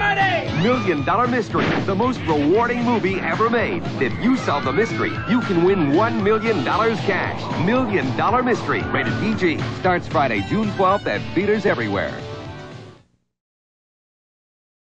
money! $1 Million Mystery, the most rewarding movie ever made. If you solve the mystery, you can win $1 million cash. $1 Million Mystery, rated PG. Starts Friday, June 12th at theaters everywhere.